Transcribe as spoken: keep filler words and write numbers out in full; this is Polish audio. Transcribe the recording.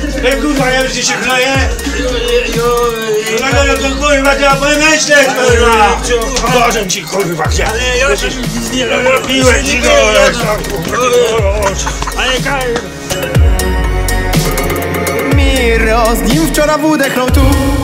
Ej, kurwa, ja już ci się kleję. No, no, no, to kurwa, trzeba pomyśleć, kurwa. Boże ci, kurwa, gdzie? Ale ja się nic nie robiłem ci, no, ale kaj... Miro z nim wczoraj wódę tu.